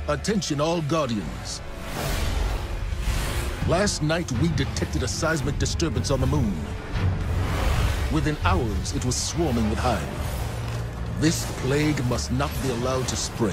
Attention all Guardians. Last night we detected a seismic disturbance on the moon. Within hours, it was swarming with hive. This plague must not be allowed to spread.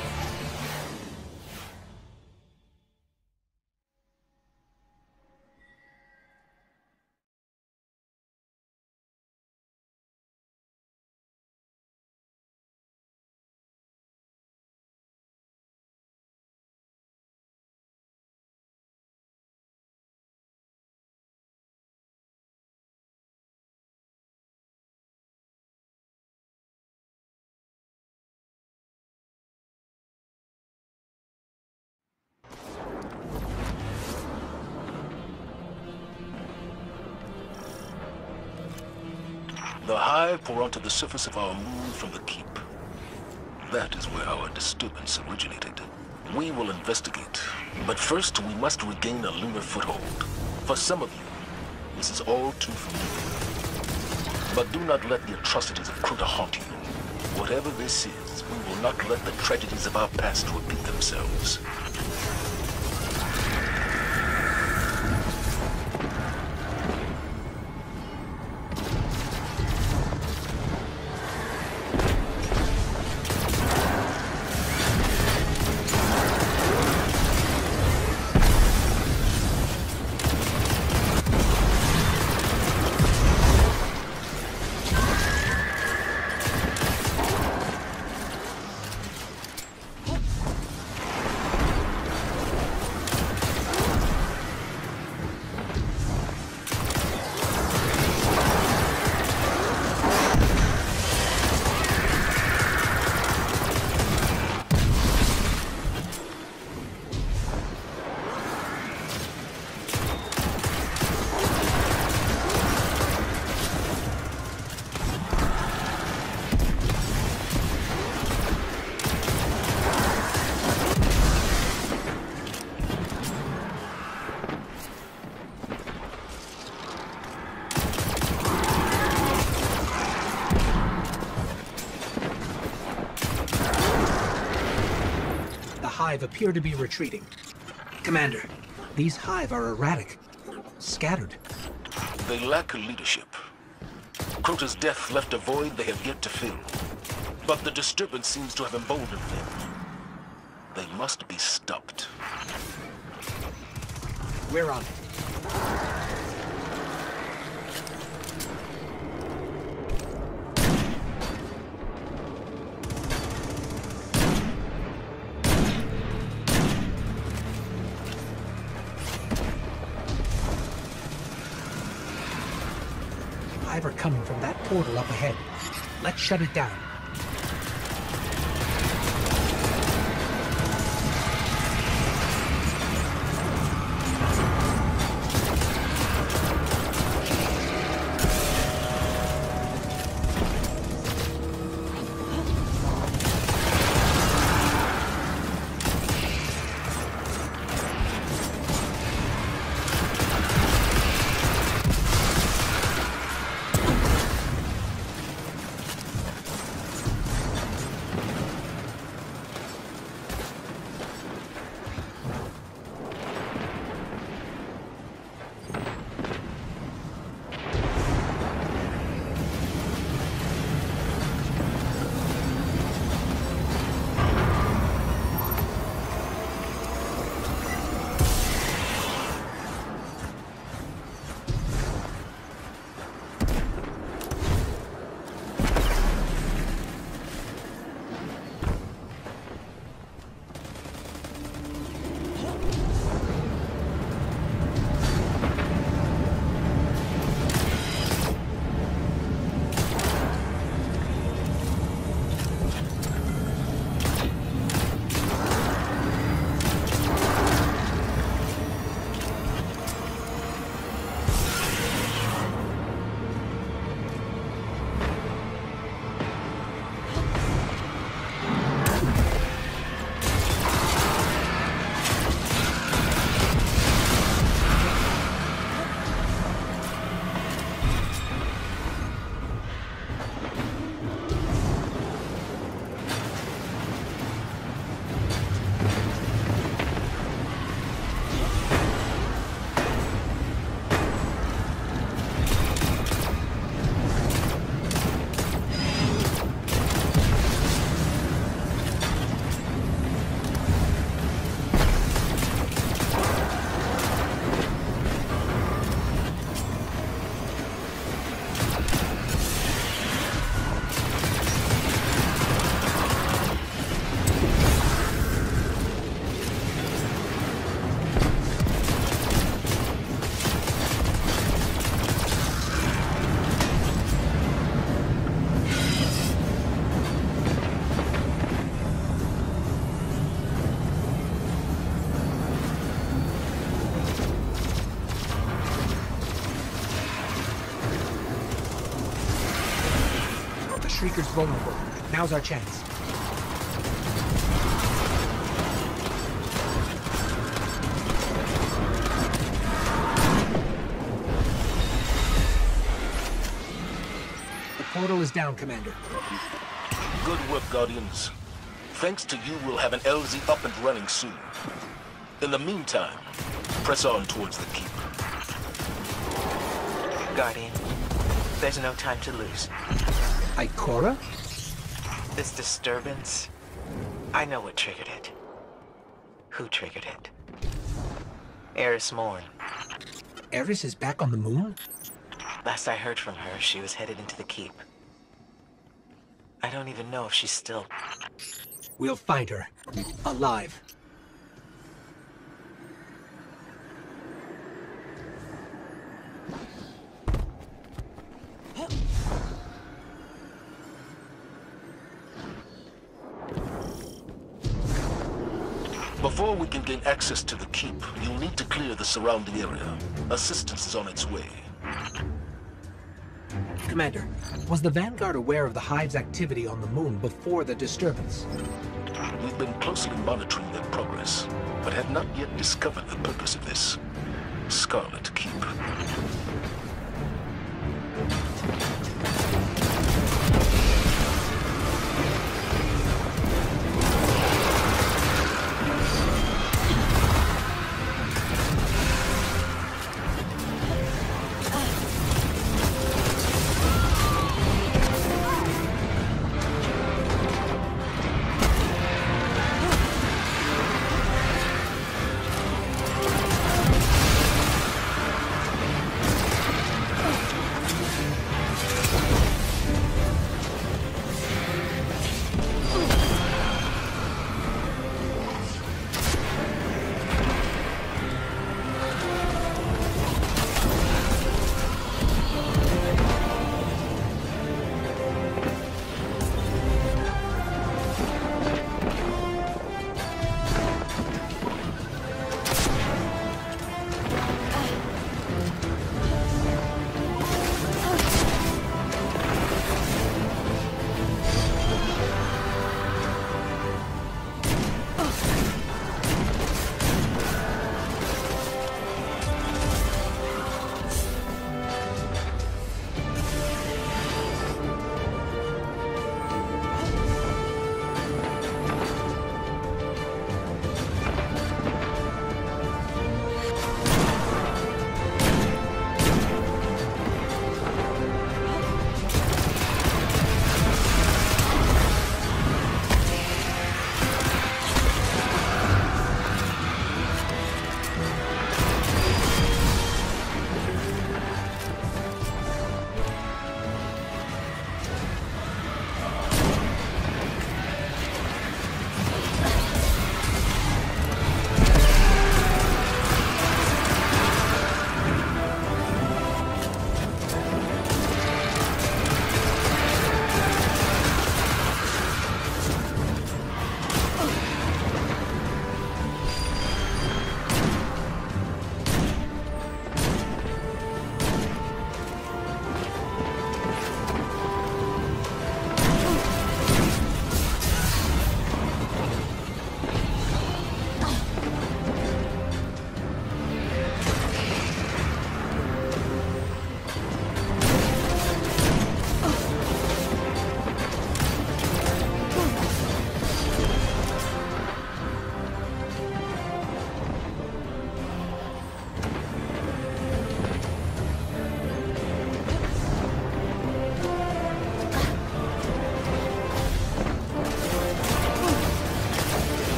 The hive pour onto the surface of our moon from the keep. That is where our disturbance originated. We will investigate, but first we must regain a lunar foothold. For some of you, this is all too familiar. But do not let the atrocities of Crota haunt you. Whatever this is, we will not let the tragedies of our past repeat themselves. Hive appear to be retreating. Commander, these hive are erratic, scattered. They lack leadership. Crota's death left a void they have yet to fill. But the disturbance seems to have emboldened them. They must be stopped. We're on it. Are coming from that portal up ahead. Let's shut it down. Shrieker's vulnerable. Now's our chance. The portal is down, Commander. Good work, Guardians. Thanks to you, we'll have an LZ up and running soon. In the meantime, press on towards the keep. Guardian, there's no time to lose. Ikora? This disturbance, I know what triggered it. Who triggered it? Eris Morn. Eris is back on the moon? Last I heard from her, she was headed into the keep. I don't even know if she's still... We'll find her. Alive. Before we can gain access to the keep, you'll need to clear the surrounding area. Assistance is on its way. Commander, was the Vanguard aware of the Hive's activity on the moon before the disturbance? We've been closely monitoring their progress, but have not yet discovered the purpose of this Scarlet Keep.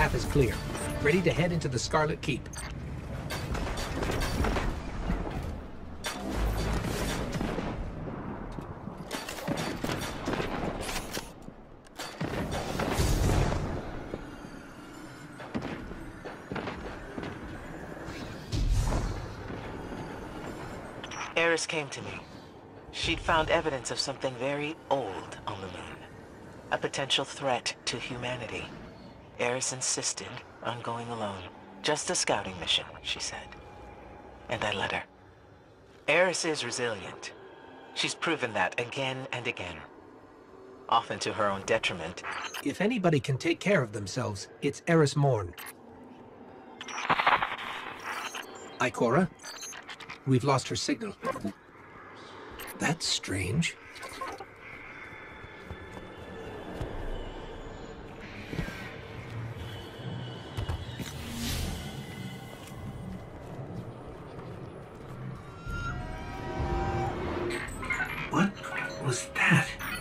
path is clear. Ready to head into the Scarlet Keep. Eris came to me. She'd found evidence of something very old on the moon. A potential threat to humanity. Eris insisted on going alone. Just a scouting mission, she said. And I let her. Eris is resilient. She's proven that again and again. Often to her own detriment. If anybody can take care of themselves, it's Eris Morn. Ikora? We've lost her signal. That's strange. What was that?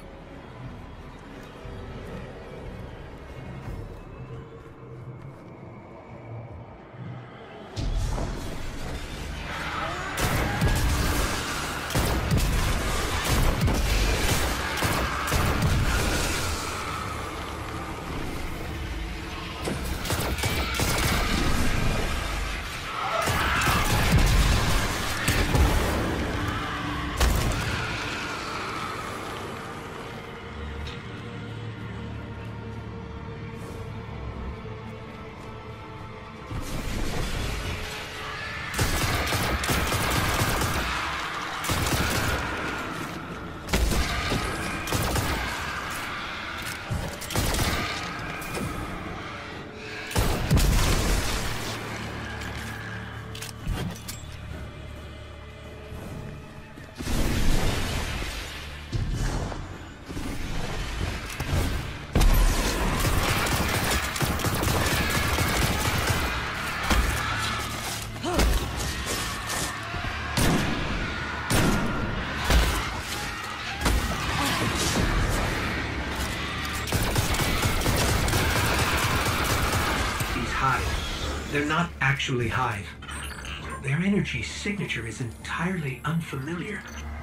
They're not actually Hive. Their energy signature is entirely unfamiliar.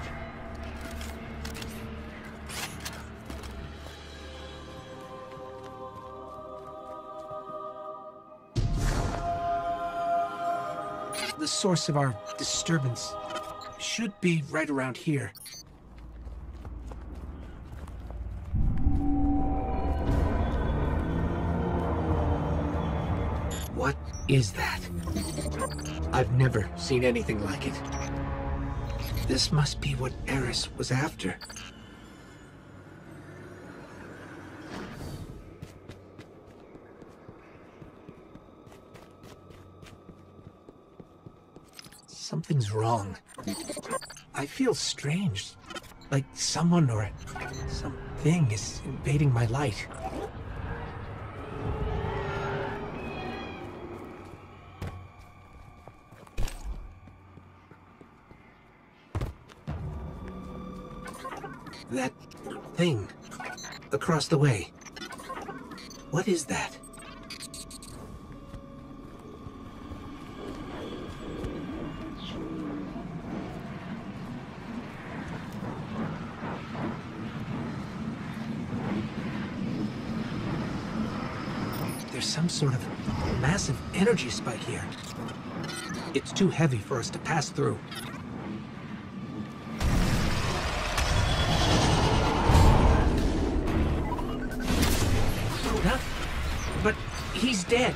The source of our disturbance should be right around here. What is that? I've never seen anything like it. This must be what Eris was after. Something's wrong. I feel strange. Like someone or something is invading my light. That thing across the way. What is that? There's some sort of massive energy spike here. It's too heavy for us to pass through. But he's dead.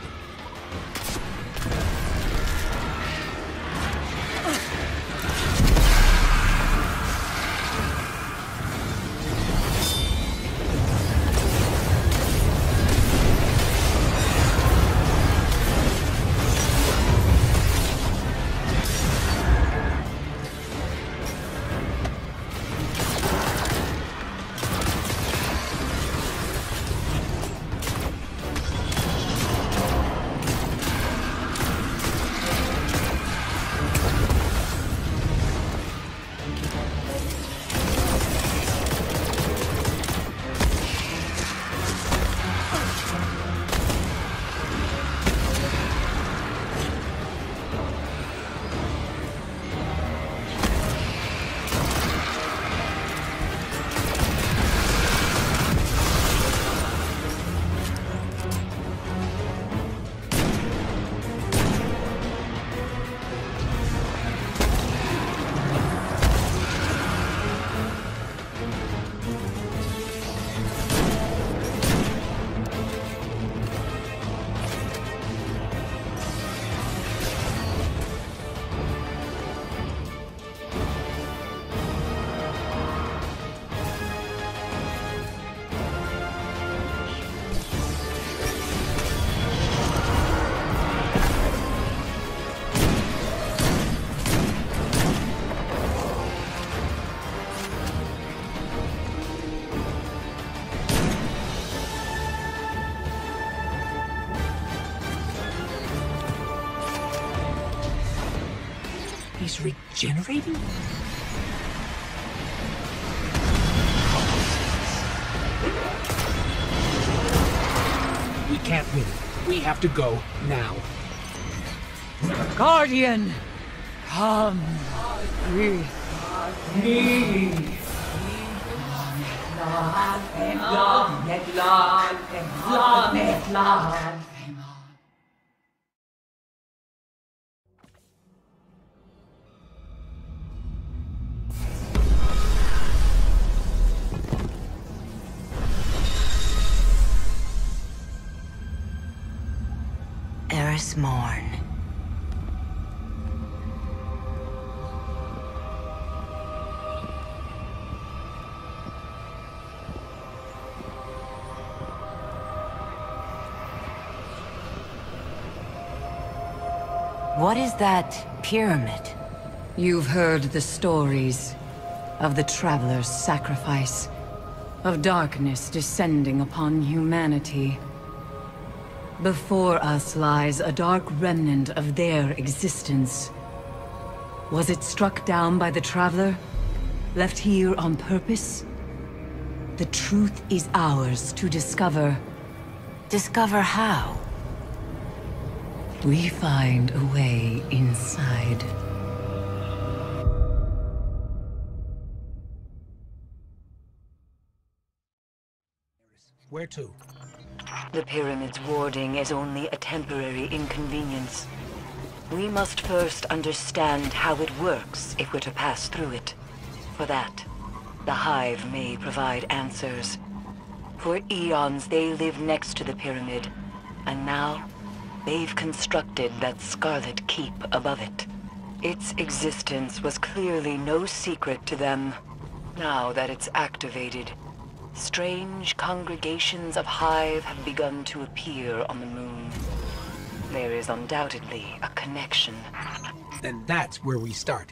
He's regenerating? We can't win. We have to go now. Guardian, come with me. Eris Morn. What is that pyramid? You've heard the stories of the Traveler's sacrifice, of darkness descending upon humanity. Before us lies a dark remnant of their existence. Was it struck down by the Traveler? Left here on purpose? The truth is ours to discover. Discover how? We find a way inside. Where to? The pyramid's warding is only a temporary inconvenience. We must first understand how it works if we're to pass through it. For that, the Hive may provide answers. For eons they lived next to the pyramid, and now they've constructed that Scarlet Keep above it. Its existence was clearly no secret to them. Now that it's activated, strange congregations of Hive have begun to appear on the moon. There is undoubtedly a connection. Then that's where we start.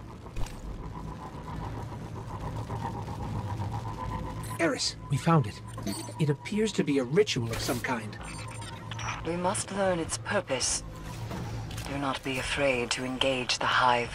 Eris, we found it. It appears to be a ritual of some kind. We must learn its purpose. Do not be afraid to engage the Hive.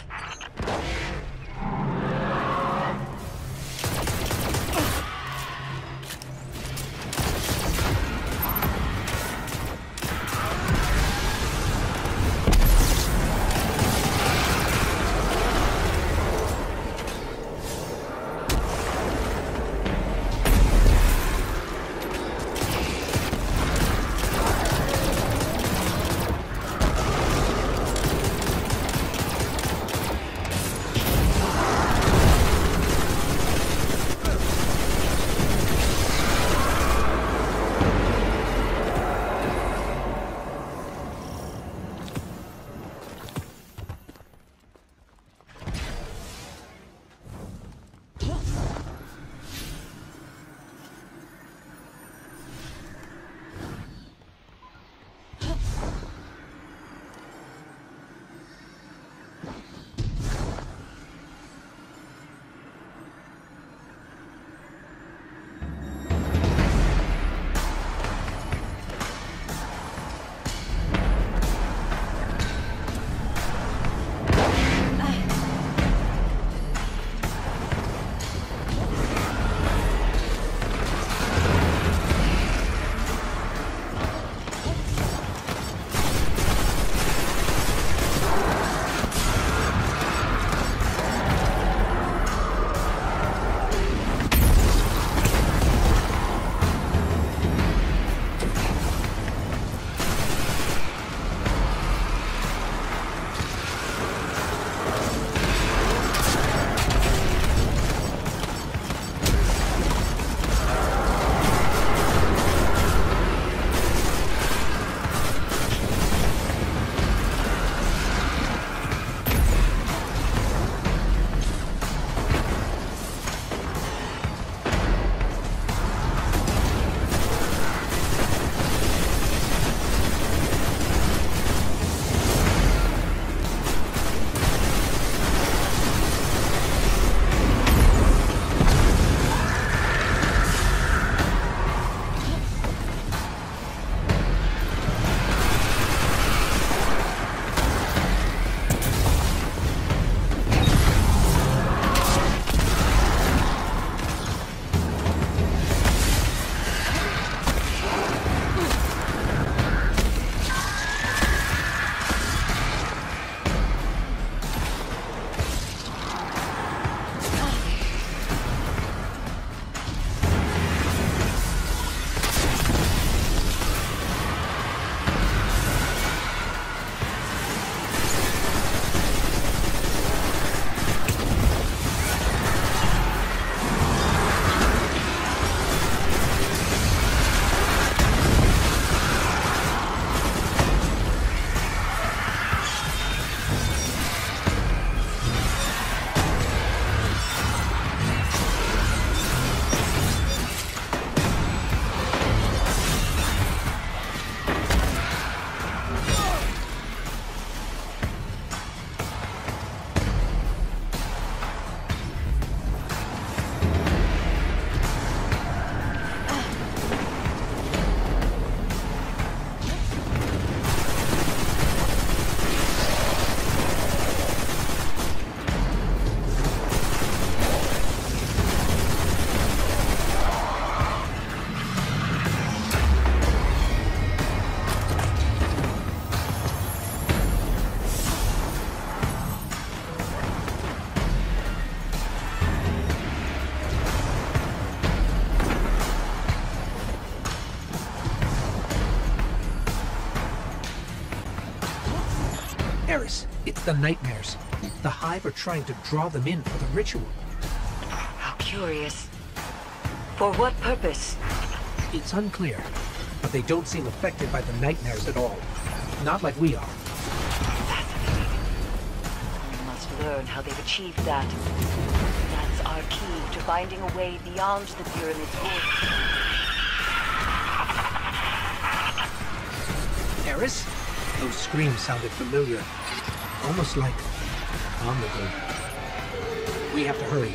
Eris, it's the nightmares. The Hive are trying to draw them in for the ritual. How curious. For what purpose? It's unclear, but they don't seem affected by the nightmares at all. Not like we are. Fascinating. We must learn how they've achieved that. That's our key to finding a way beyond the pyramid's walls. Eris? Those screams sounded familiar. Almost like on the go. We have to hurry.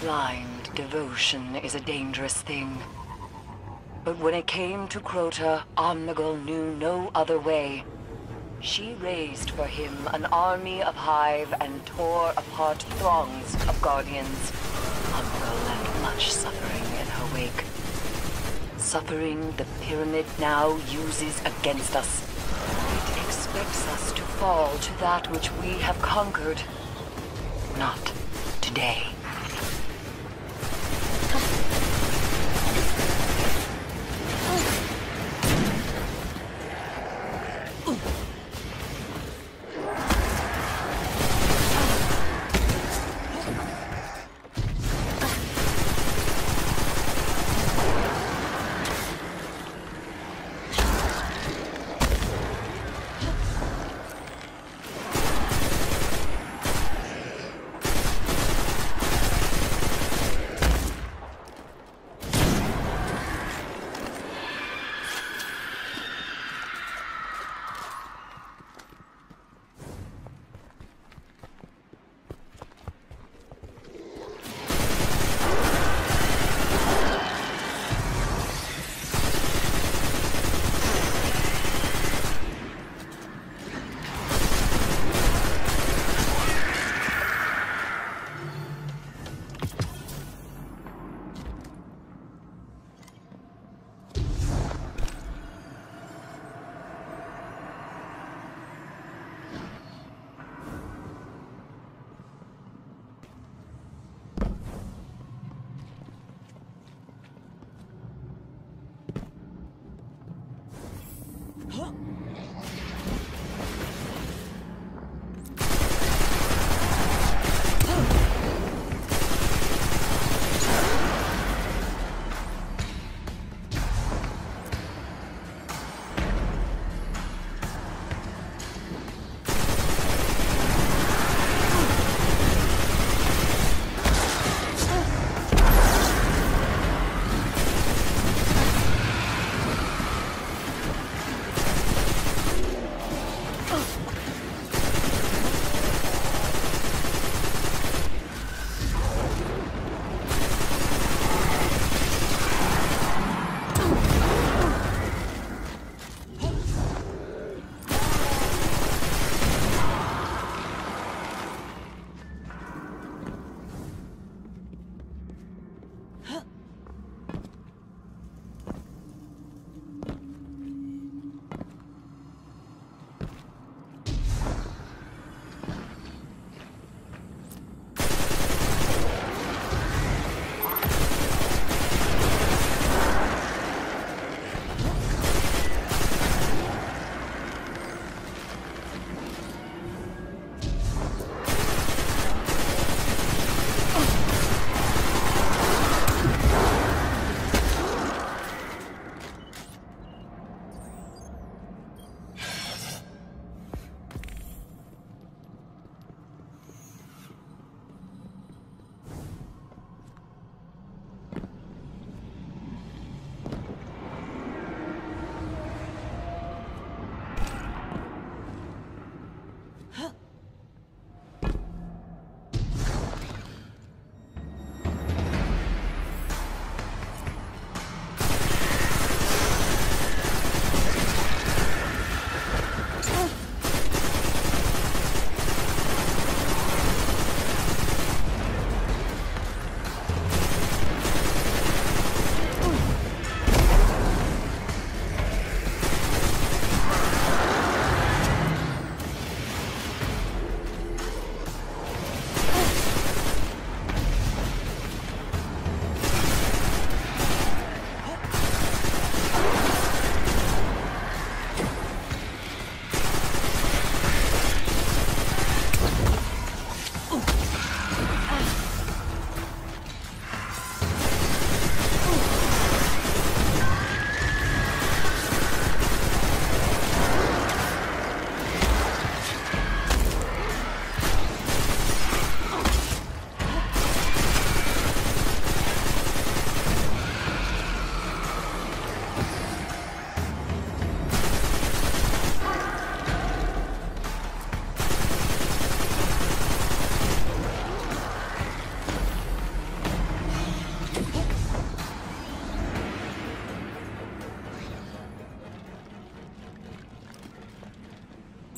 Blind devotion is a dangerous thing. But when it came to Crota, Omnigul knew no other way. She raised for him an army of Hive and tore apart throngs of Guardians. Omnigul left much suffering in her wake. Suffering the Pyramid now uses against us. It expects us to fall to that which we have conquered. Not today.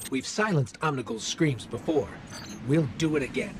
We've silenced Omnigul's screams before. We'll do it again.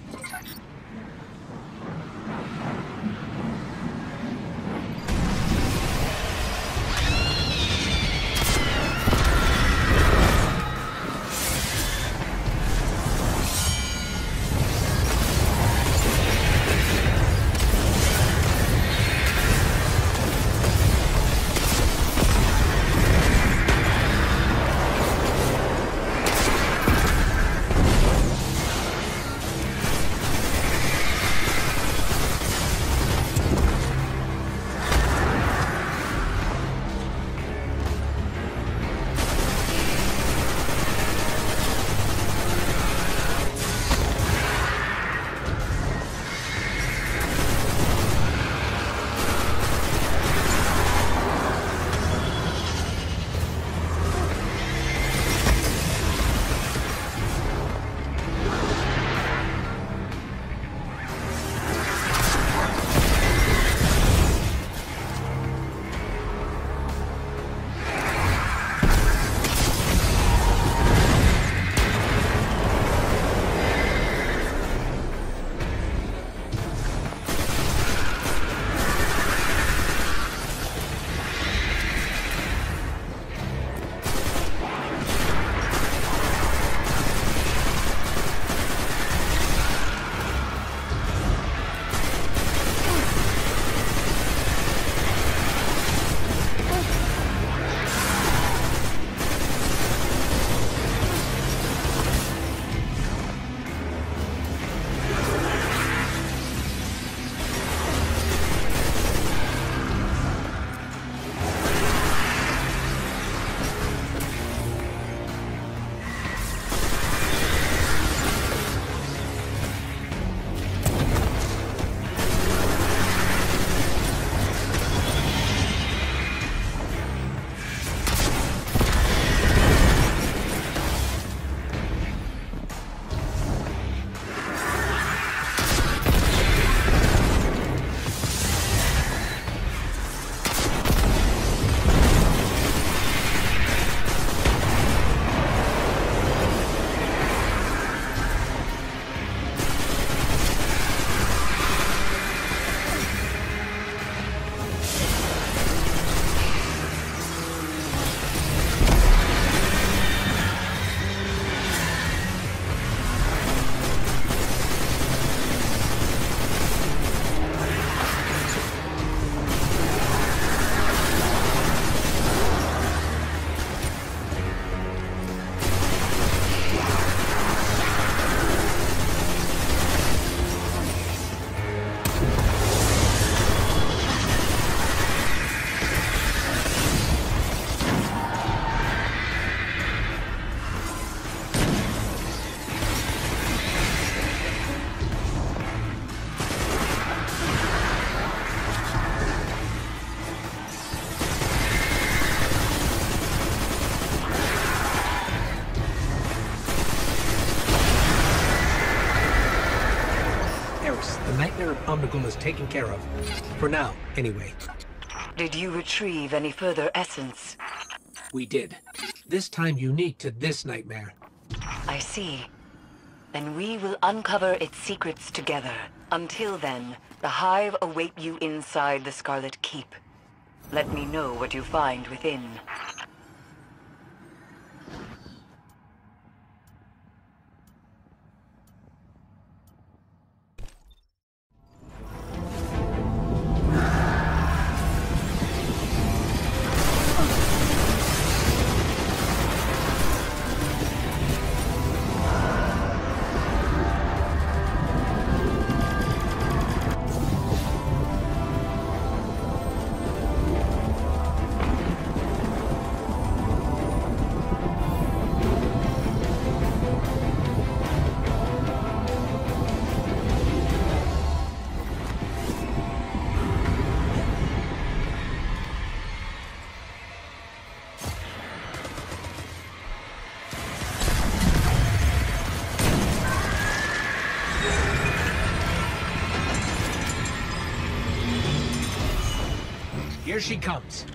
Omnigul is taken care of. For now, anyway. Did you retrieve any further essence? We did. This time unique to this nightmare. I see. Then we will uncover its secrets together. Until then, the Hive await you inside the Scarlet Keep. Let me know what you find within. Here she comes.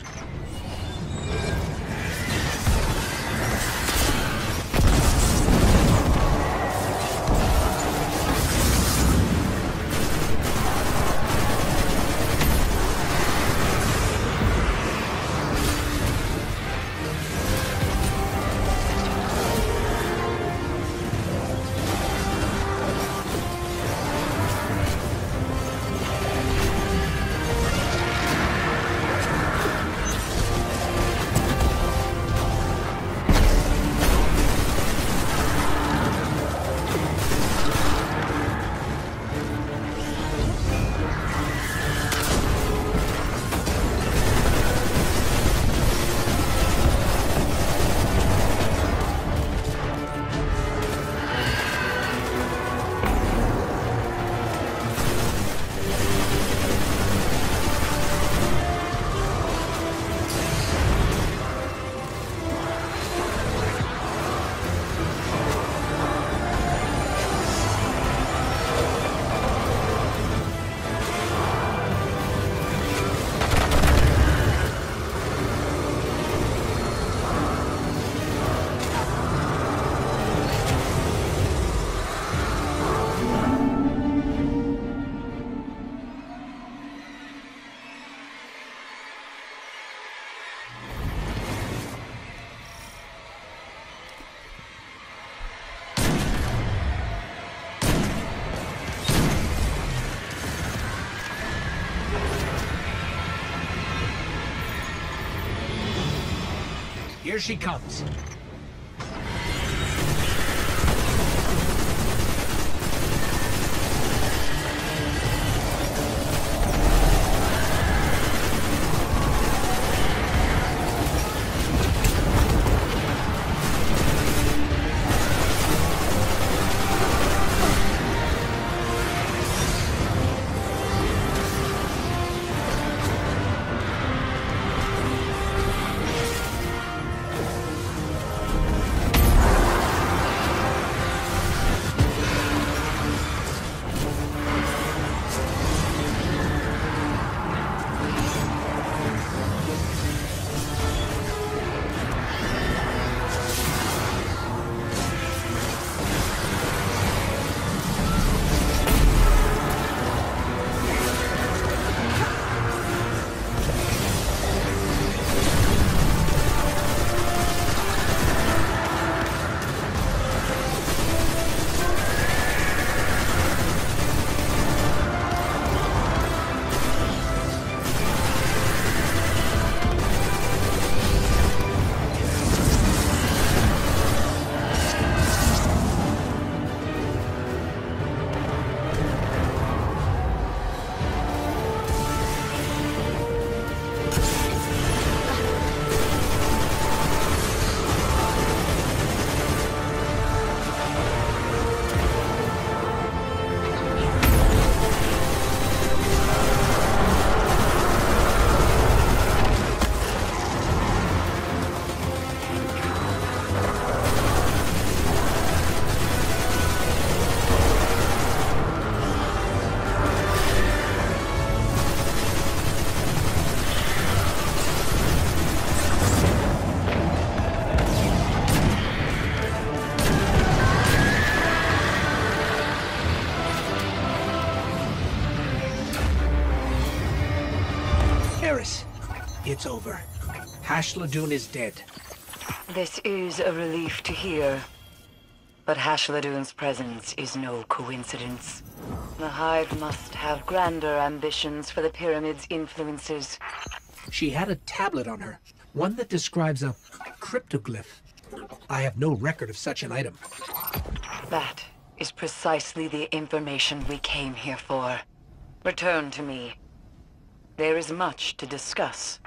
Here she comes. It's over. Hashladoon is dead. This is a relief to hear. But Hashladoon's presence is no coincidence. The Hive must have grander ambitions for the Pyramid's influences. She had a tablet on her, one that describes a cryptoglyph. I have no record of such an item. That is precisely the information we came here for. Return to me. There is much to discuss.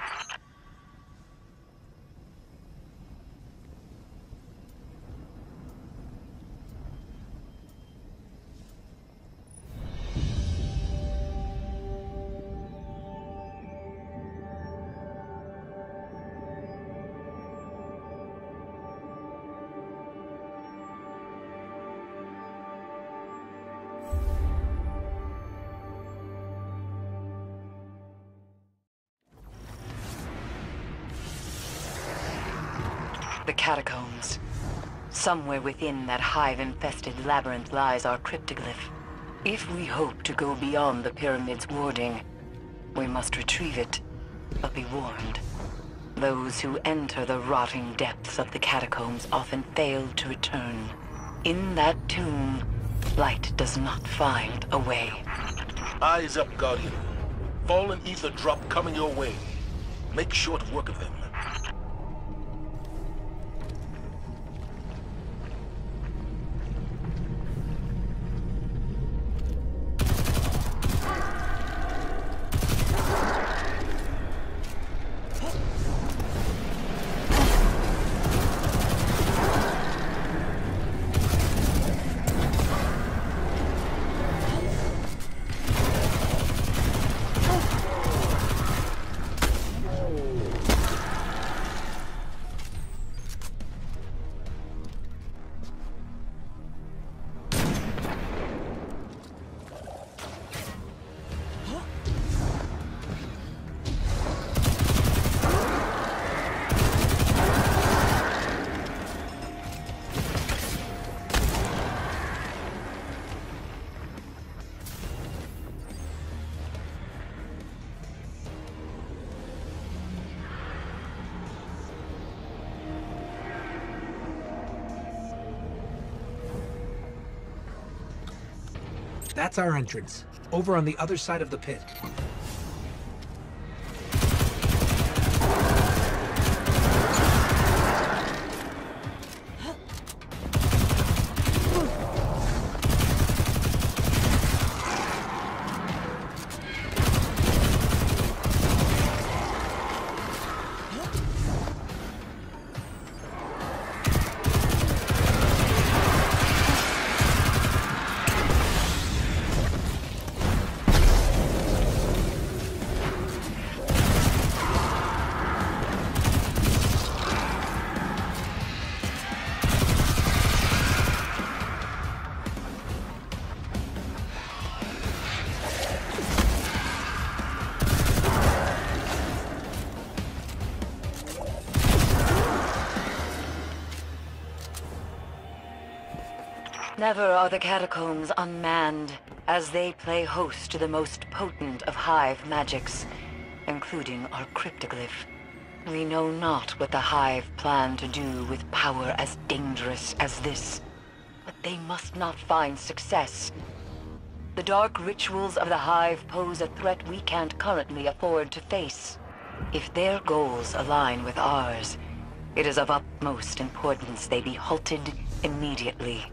The catacombs. Somewhere within that hive-infested labyrinth lies our cryptoglyph. If we hope to go beyond the Pyramid's warding, we must retrieve it. But be warned, those who enter the rotting depths of the catacombs often fail to return. In that tomb, light does not find a way. Eyes up, Guardian. Fallen ether drop coming your way. Make short work of them. That's our entrance, over on the other side of the pit. Never are the catacombs unmanned, as they play host to the most potent of Hive magics, including our cryptoglyph. We know not what the Hive plan to do with power as dangerous as this, but they must not find success. The dark rituals of the Hive pose a threat we can't currently afford to face. If their goals align with ours, it is of utmost importance they be halted immediately.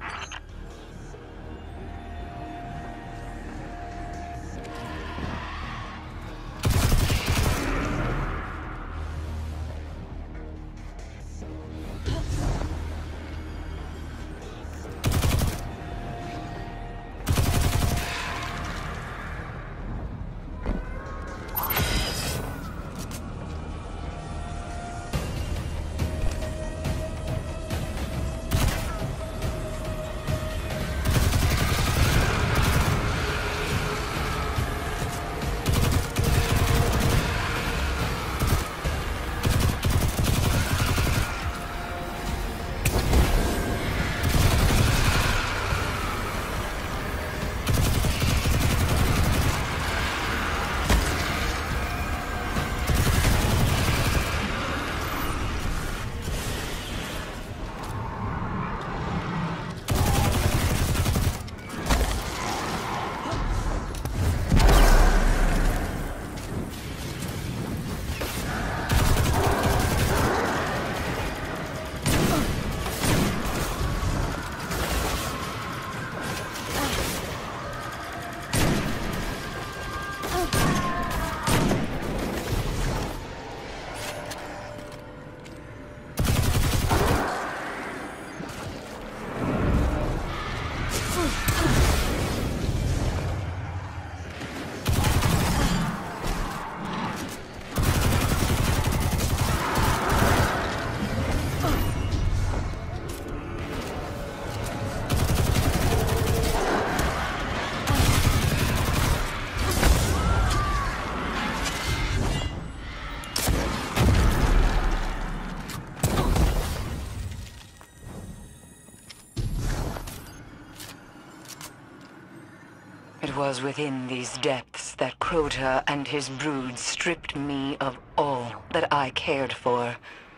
It was within these depths that Crota and his brood stripped me of all that I cared for.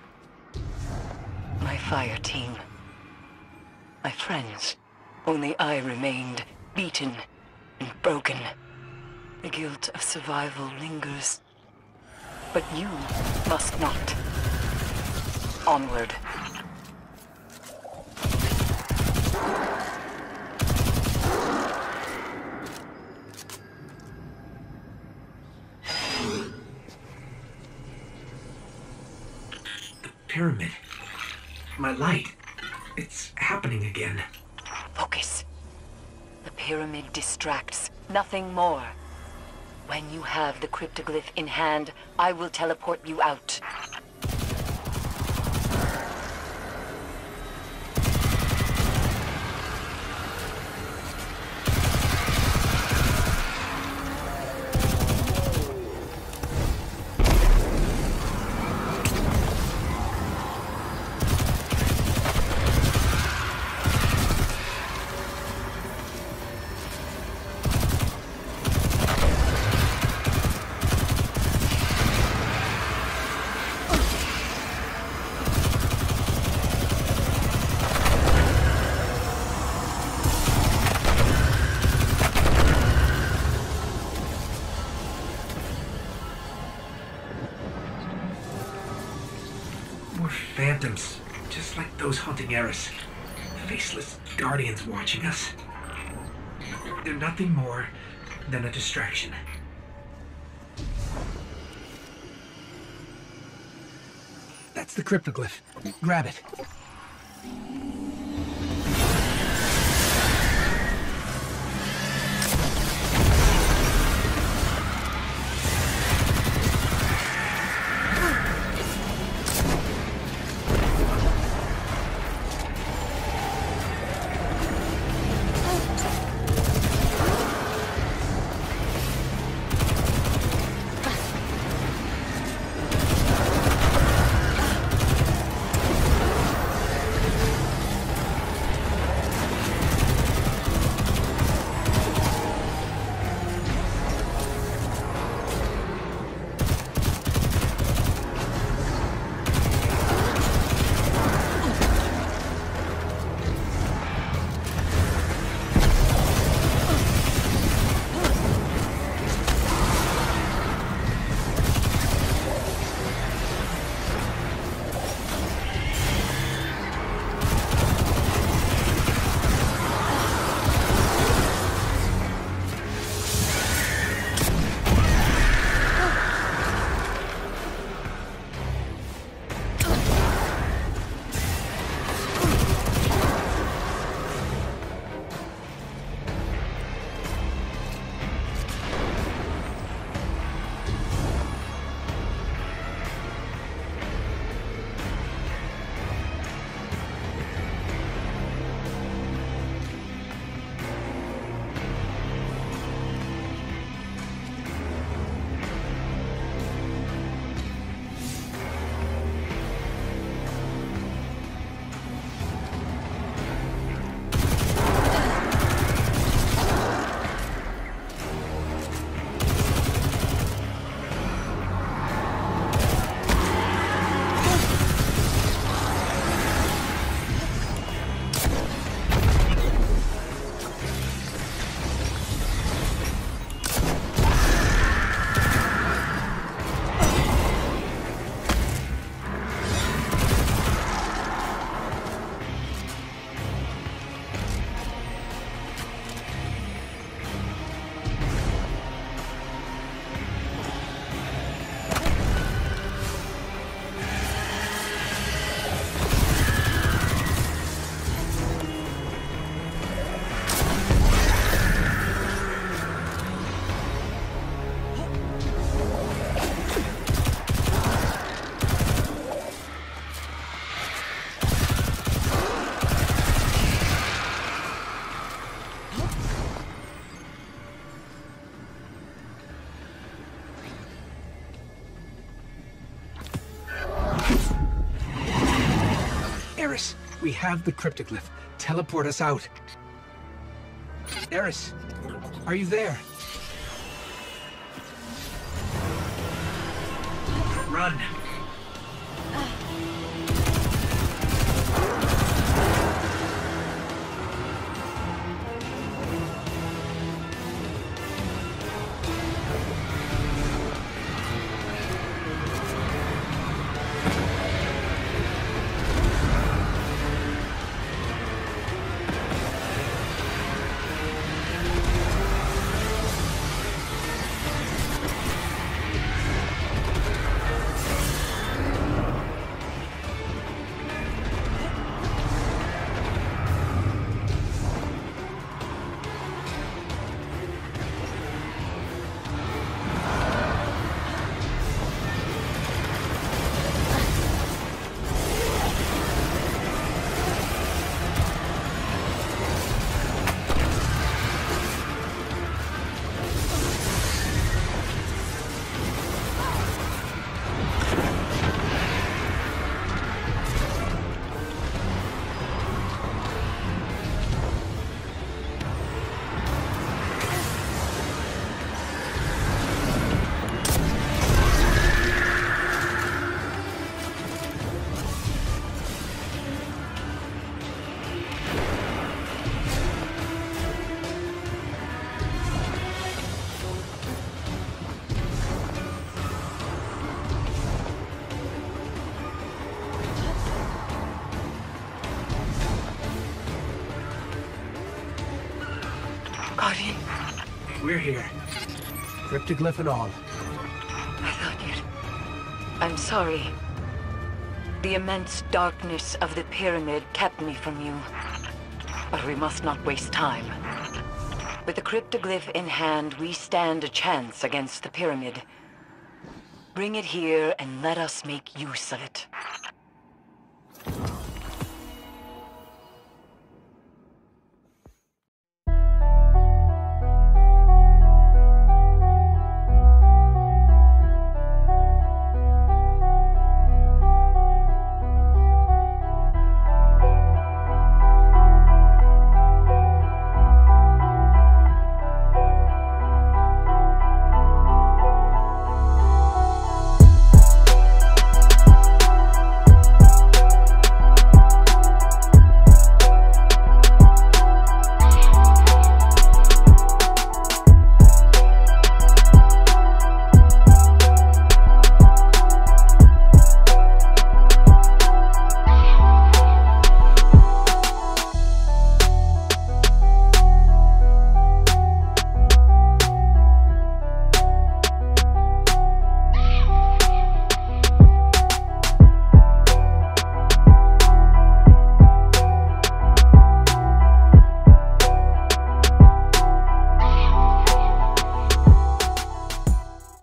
My fire team. My friends. Only I remained, beaten and broken. The guilt of survival lingers. But you must not. Onward. Pyramid. My light. It's happening again. Focus. The pyramid distracts, nothing more. When you have the cryptoglyph in hand, I will teleport you out. Phantoms, just like those haunting Eris. Faceless guardians watching us. They're nothing more than a distraction. That's the cryptoglyph. Grab it. Eris, we have the cryptoglyph. Teleport us out. Eris, are you there? Run! Guardian, We're here. Cryptoglyph and all. I thought you'd... I'm sorry. The immense darkness of the pyramid kept me from you. But we must not waste time. With the cryptoglyph in hand, we stand a chance against the pyramid. Bring it here and let us make use of it.